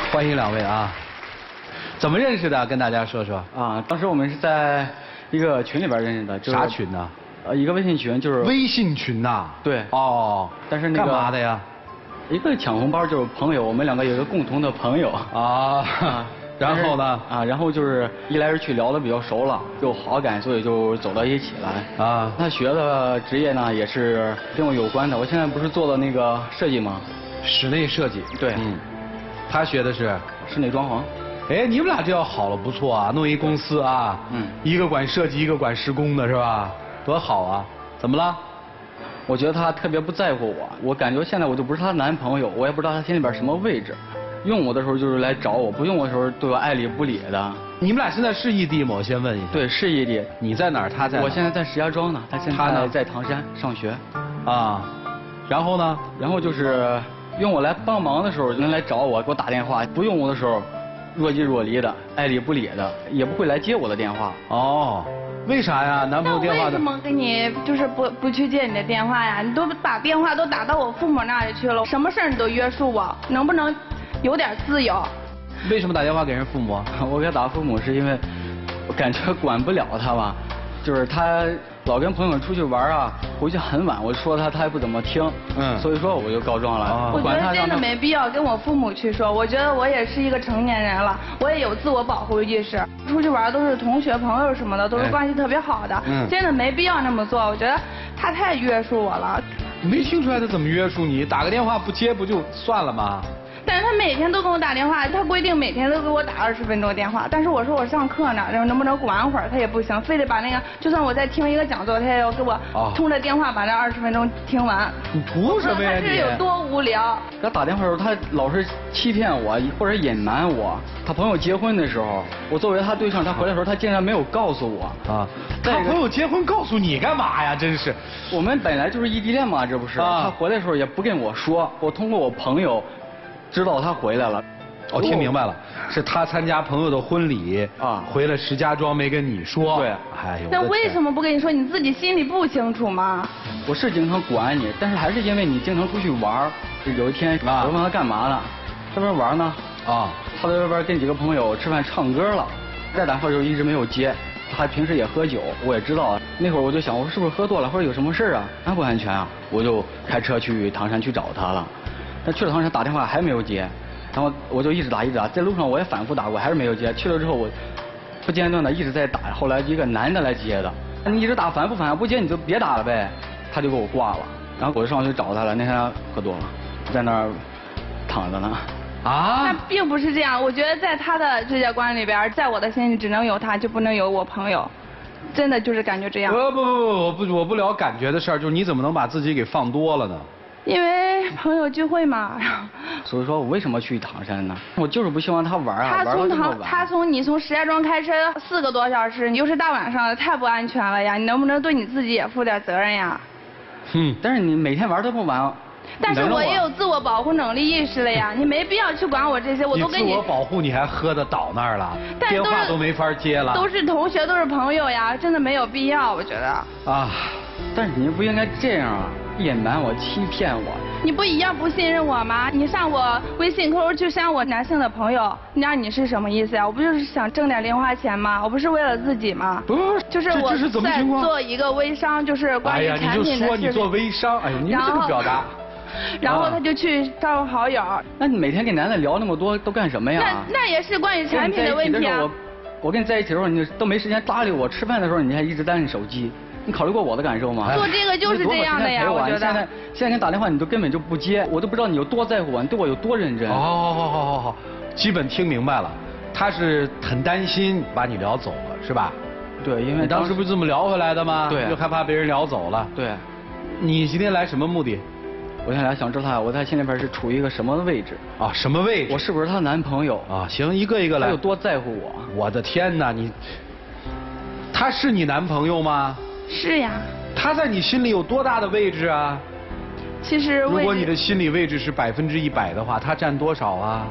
欢迎两位啊！怎么认识的？跟大家说说。 啊，当时我们是在一个群里边认识的，就是啥群呢？ 一个微信群，就是微信群呐。 对。 哦。 但是那个干嘛的呀？ 一个抢红包就是朋友，我们两个有一个共同的朋友。 啊。然后呢？ 啊，然后就是一来二去聊得比较熟了，有好感，所以就走到一起来。啊。他学的职业呢也是跟我有关的，我现在不是做的那个设计吗？ 室内设计。 对。 他学的是室内装潢。 哎，你们俩这要好了，不错啊，弄一公司啊，一个管设计，一个管施工的是吧？多好啊！怎么了？ 我觉得他特别不在乎我，我感觉现在我就不是他男朋友，我也不知道他心里边什么位置。用我的时候就是来找我，不用我的时候对我爱理不理的。 你们俩现在是异地吗？我先问一下。 对，是异地。 你在哪儿？他在哪儿？ 我现在在石家庄呢，他现在在唐山上学。啊， 然后呢？ 然后就是用我来帮忙的时候能来找我，给我打电话；不用我的时候，若即若离的，爱理不理的，也不会来接我的电话。 哦，为啥呀？男朋友电话为什么给你就是不去接你的电话呀？你都把电话都打到我父母那里去了，什么事儿你都约束我，能不能有点自由？ 为什么打电话给人父母？ 我给打父母是因为我感觉管不了他吧，就是他老跟朋友们出去玩啊，回去很晚，我说他也不怎么听，所以说我就告状了。 我觉得真的没必要跟我父母去说，我觉得我也是一个成年人了，我也有自我保护意识，出去玩都是同学朋友什么的，都是关系特别好的，真的没必要那么做，我觉得他太约束我了。 没听出来他怎么约束你？打个电话不接不就算了吗？ 但是他每天都跟我打电话，他规定每天都给我打20分钟电话，但是我说我上课呢，然后能不能管会儿，他也不行，非得把那个，就算我在听一个讲座，他也要给我通着电话把那20分钟听完。 你图什么呀你？ 他是有多无聊？ 给他打电话的时候，他老是欺骗我或者隐瞒我。他朋友结婚的时候，我作为他对象，他回来的时候他竟然没有告诉我。啊， 他朋友结婚告诉你干嘛呀？真是， 我们本来就是异地恋嘛，这不是？他回来的时候也不跟我说，我通过我朋友知道他回来了。 我听明白了，是他参加朋友的婚礼啊，回了石家庄没跟你说。 对， 哎呦。 那为什么不跟你说？你自己心里不清楚吗？ 我是经常管你，但是还是因为你经常出去玩。有一天我问他干嘛呢？在那边玩呢。啊。他在那边跟几个朋友吃饭唱歌了，再打话就一直没有接。他平时也喝酒，我也知道。那会儿我就想，我说是不是喝多了，或者有什么事啊？安不安全啊？我就开车去唐山去找他了。但去了唐山打电话还没有接，然后我就一直打，在路上我也反复打过，还是没有接。去了之后我不间断的一直在打，后来一个男的来接的，你一直打烦不烦？不接你就别打了呗。他就给我挂了，然后我就上去找他了。那天喝多了，在那儿躺着呢。 啊？那并不是这样，我觉得在他的世界观里边，在我的心里只能有他，就不能有我朋友。真的就是感觉这样。 我不聊感觉的事儿，就是你怎么能把自己给放多了呢？ 因为朋友聚会嘛， 所以说我为什么去唐山呢？我就是不希望他玩啊， 他从你从石家庄开车4个多小时，你又是大晚上的，太不安全了呀！你能不能对你自己也负点责任呀？ 但是你每天玩这么晚。 但是我也有自我保护能力意识了呀，你没必要去管我这些，我都跟你。 自我保护你还喝得倒那儿了，电话都没法接了。 都是同学，都是朋友呀，真的没有必要，我觉得。 啊，但是你不应该这样啊，隐瞒我，欺骗我。 你不一样不信任我吗？你上我微信扣去删我男性的朋友，你是什么意思呀？我不就是想挣点零花钱吗？我不是为了自己吗？ 不， 就是我在做一个微商，就是关于产品的事情。 哎呀，你就说你做微商，哎呀，你这个表达。 然后他就去招好友。 那你每天跟男的聊那么多都干什么呀？ 那也是关于产品的问题啊。 我跟你在一起的时候，你都没时间搭理我，吃饭的时候你还一直单着手机，你考虑过我的感受吗？ 做这个就是这样的呀，我觉得。 现在给你打电话你都根本就不接，我都不知道你有多在乎我，你对我有多认真。 好，基本听明白了，他是很担心把你聊走了，是吧？ 对，因为你当时不是这么聊回来的吗？ 对。 又害怕被人聊走了。 对。 你今天来什么目的？ 我现在想知道我在心里边是处于一个什么位置啊？什么位置？ 我是不是她男朋友啊？行，一个一个来。 他有多在乎我？ 我的天哪，他是你男朋友吗？ 是呀。 他在你心里有多大的位置啊？ 其实如果你的心理位置是100%的话，他占多少啊？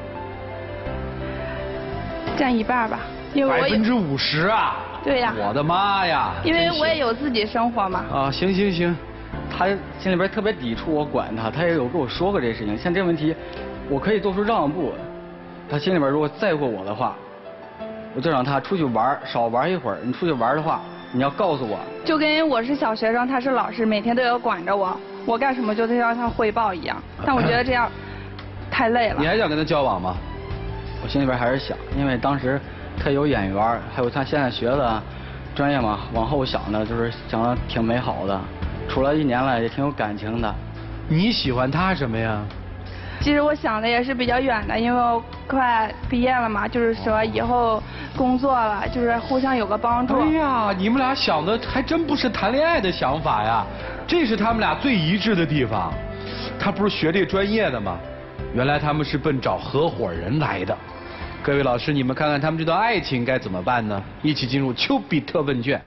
占1半吧，因为 50%啊？ 对呀。 我的妈呀！ 因为我也有自己生活嘛。 啊，行。 他心里边特别抵触我管他，他也有跟我说过这事情。像这问题，我可以做出让步， 他心里边如果在乎我的话，我就让他出去玩，少玩一会儿。你出去玩的话，你要告诉我。 就跟我是小学生，他是老师，每天都要管着我，我干什么就得让他汇报一样。但我觉得这样太累了。 你还想跟他交往吗？ 我心里边还是想，因为当时他有眼缘，还有他现在学的专业嘛，往后想的就是想的挺美好的。处了1年了，也挺有感情的。 你喜欢他什么呀？ 其实我想的也是比较远的，因为我快毕业了嘛，就是说以后工作了，就是互相有个帮助。 哎呀，你们俩想的还真不是谈恋爱的想法呀，这是他们俩最一致的地方。他不是学这专业的吗？原来他们是奔找合伙人来的。各位老师，你们看看他们这段爱情该怎么办呢？一起进入丘比特问卷。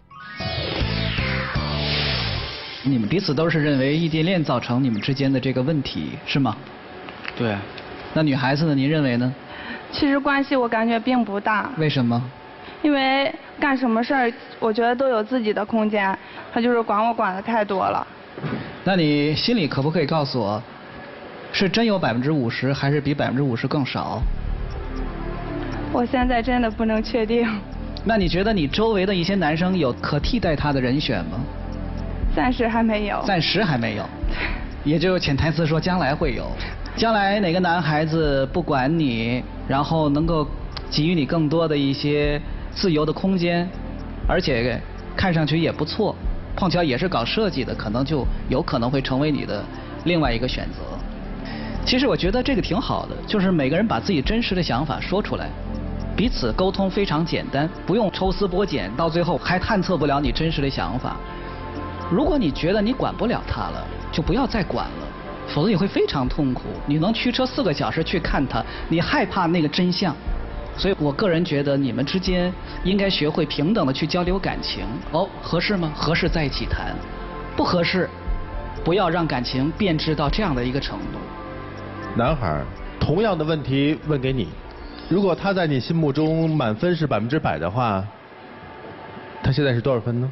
你们彼此都是认为异地恋造成你们之间的这个问题，是吗？ 对。 那女孩子呢？您认为呢？ 其实关系我感觉并不大。 为什么？ 因为干什么事儿，我觉得都有自己的空间，他就是管我管的太多了。 那你心里可不可以告诉我，是真有50%，还是比50%更少？ 我现在真的不能确定。 那你觉得你周围的一些男生有可替代他的人选吗？ 暂时还没有。 暂时还没有，也就潜台词说将来会有。将来哪个男孩子不管你，然后能够给予你更多的一些自由的空间，而且看上去也不错，碰巧也是搞设计的，可能就有可能会成为你的另外一个选择。其实我觉得这个挺好的，就是每个人把自己真实的想法说出来，彼此沟通非常简单，不用抽丝剥茧，到最后还探测不了你真实的想法。如果你觉得你管不了他了，就不要再管了，否则你会非常痛苦。你能驱车4个小时去看他，你害怕那个真相。所以我个人觉得你们之间应该学会平等的去交流感情。哦，合适吗？合适在一起谈，不合适，不要让感情变质到这样的一个程度。 男孩，同样的问题问给你，如果他在你心目中满分是100%的话，他现在是多少分呢？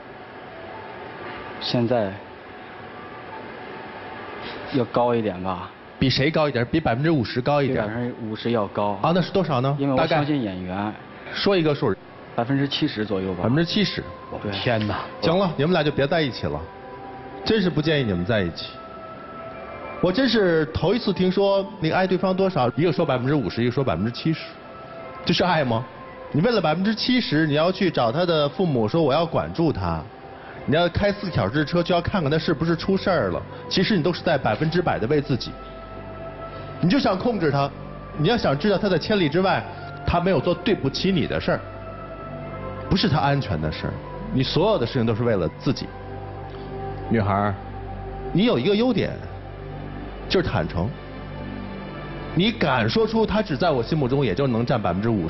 现在要高一点吧。 比谁高一点？比50%高一点。 比50%要高。 啊，那是多少呢？ 因为我相信演员。 说一个数。 70%左右吧。 70%。 对。 天哪！ 行了，你们俩就别在一起了，真是不建议你们在一起。我真是头一次听说你爱对方多少，一个说50%，一个说70%，这是爱吗？你为了70%，你要去找他的父母说我要管住他，你要开4小时车就要看看他是不是出事儿了。其实你都是在100%的为自己，你就想控制他，你要想知道他在千里之外，他没有做对不起你的事儿，不是他安全的事儿，你所有的事情都是为了自己。女孩，你有一个优点。就是坦诚，你敢说出他只在我心目中也就能占50%，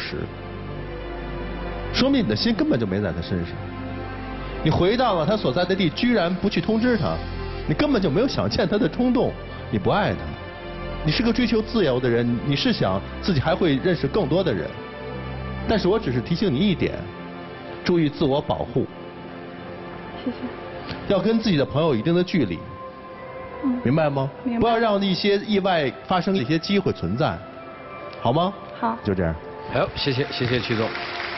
说明你的心根本就没在他身上。你回到了他所在的地，居然不去通知他，你根本就没有想见他的冲动，你不爱他。你是个追求自由的人，你是想自己还会认识更多的人，但是我只是提醒你一点，注意自我保护。 谢谢。 要跟自己的朋友有一定的距离。明白吗？ 明白。 不要让一些意外发生的一些机会存在，好吗？ 好。 就这样。 好，谢谢曲总。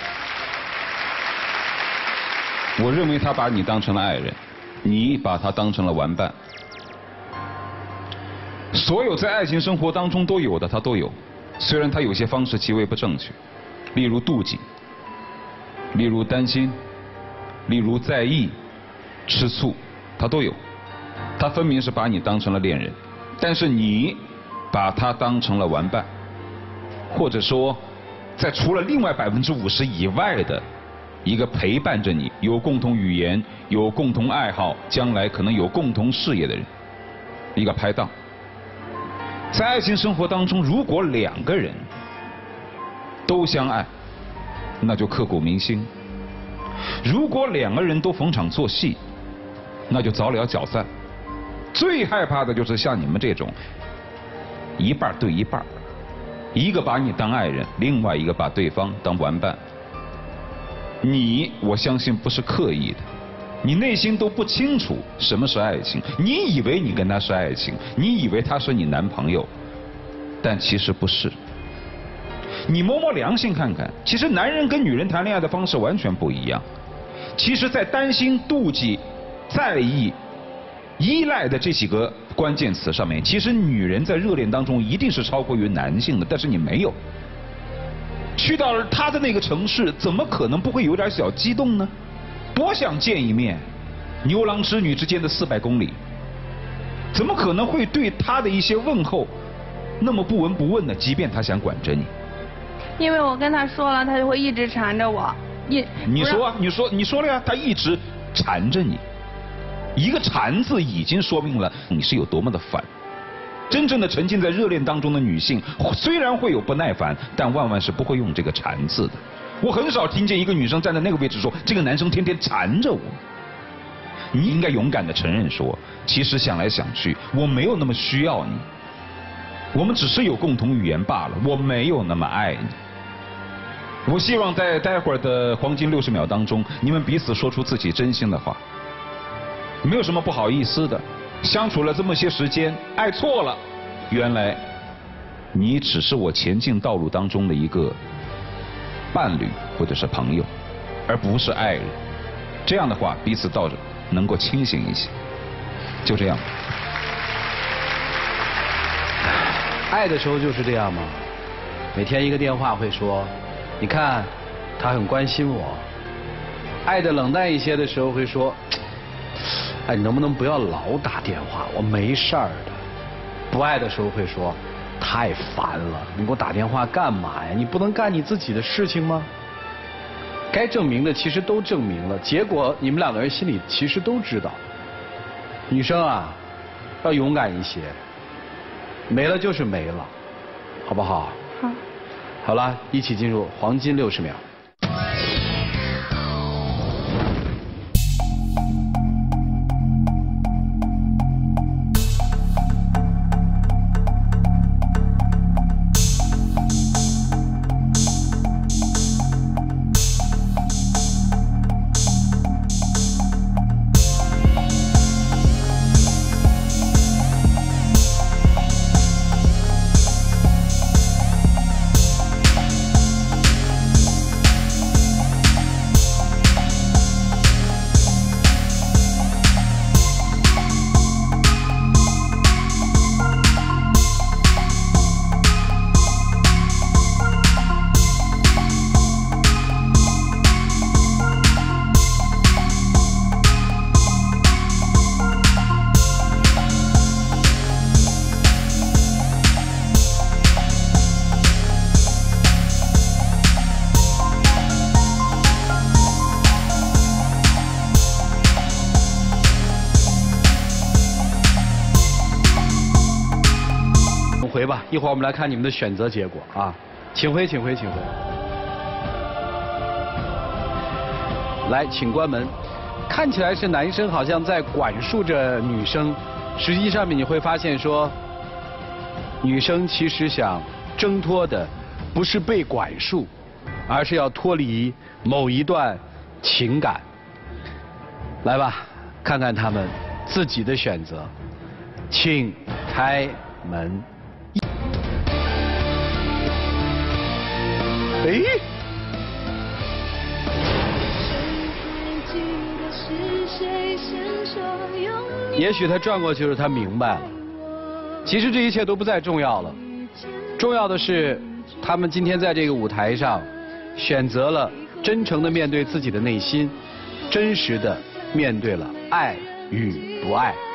我认为他把你当成了爱人，你把他当成了玩伴。所有在爱情生活当中都有的，他都有。虽然他有些方式极为不正确，例如妒忌，例如担心，例如在意、吃醋，他都有。他分明是把你当成了恋人，但是你把他当成了玩伴，或者说，在除了另外50%以外的一个陪伴着你、有共同语言、有共同爱好、将来可能有共同事业的人，一个拍档。在爱情生活当中，如果2个人都相爱，那就刻骨铭心；如果2个人都逢场作戏，那就早了脚散。最害怕的就是像你们这种一半对一半，一个把你当爱人，另外一个把对方当玩伴。我相信不是刻意的，你内心都不清楚什么是爱情，你以为你跟他是爱情，你以为他是你男朋友，但其实不是。 你摸摸良心看看，其实男人跟女人谈恋爱的方式完全不一样。其实，在担心、妒忌、在意、依赖的这几个关键词上面，其实女人在热恋当中一定是超过于男性的，但是你没有。去到了他的那个城市，怎么可能不会有点小激动呢？多想见一面，牛郎织女之间的400公里，怎么可能会对他的一些问候那么不闻不问呢？即便他想管着你， 因为我跟他说了，他就会一直缠着我。你说了呀，他一直缠着你，一个缠字已经说明了你是有多么的烦。真正的沉浸在热恋当中的女性，虽然会有不耐烦，但万万是不会用这个缠字的。我很少听见一个女生站在那个位置说这个男生天天缠着我。你应该勇敢地承认说，其实想来想去，我没有那么需要你，我们只是有共同语言罢了，我没有那么爱你。我希望在待会儿的黄金60秒当中，你们彼此说出自己真心的话，没有什么不好意思的。相处了这么些时间，爱错了，原来你只是我前进道路当中的一个伴侣或者是朋友，而不是爱人。这样的话，彼此倒能够清醒一些。就这样。 爱的时候就是这样吗？每天一个电话会说，你看，他很关心我。爱的冷淡一些的时候会说，哎，你能不能不要老打电话？我没事儿的。不爱的时候会说，太烦了，你给我打电话干嘛呀？你不能干你自己的事情吗？该证明的其实都证明了，结果你们两个人心里其实都知道。女生啊，要勇敢一些，没了就是没了，好不好？ 好。 好了，一起进入黄金60秒。回吧，一会儿我们来看你们的选择结果啊，请回，请回，请回。来，请关门。看起来是男生好像在管束着女生，实际上面你会发现说，女生其实想挣脱的不是被管束，而是要脱离某一段情感。来吧，看看他们自己的选择，请开门。哎，也许他转过去了，他明白了。其实这一切都不再重要了，重要的是他们今天在这个舞台上选择了真诚的面对自己的内心，真实的面对了爱与不爱。